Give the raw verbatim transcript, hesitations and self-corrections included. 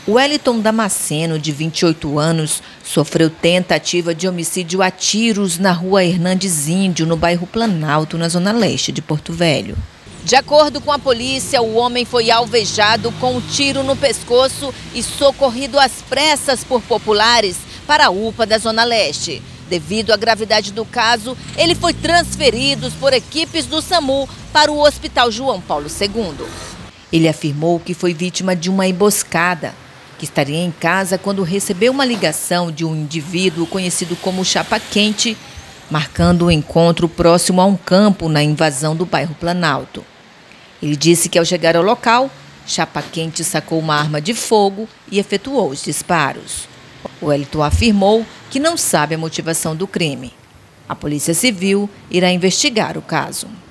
O Wellington Damasceno, de vinte e oito anos, sofreu tentativa de homicídio a tiros na rua Hernandes Índio, no bairro Planalto, na zona leste de Porto Velho. De acordo com a polícia, o homem foi alvejado com um tiro no pescoço e socorrido às pressas por populares para a U P A da zona leste. Devido à gravidade do caso, ele foi transferido por equipes do SAMU para o Hospital João Paulo segundo. Ele afirmou que foi vítima de uma emboscada, que estaria em casa quando recebeu uma ligação de um indivíduo conhecido como Chapa Quente, marcando o encontro próximo a um campo na invasão do bairro Planalto. Ele disse que ao chegar ao local, Chapa Quente sacou uma arma de fogo e efetuou os disparos. O Wellington afirmou que não sabe a motivação do crime. A Polícia Civil irá investigar o caso.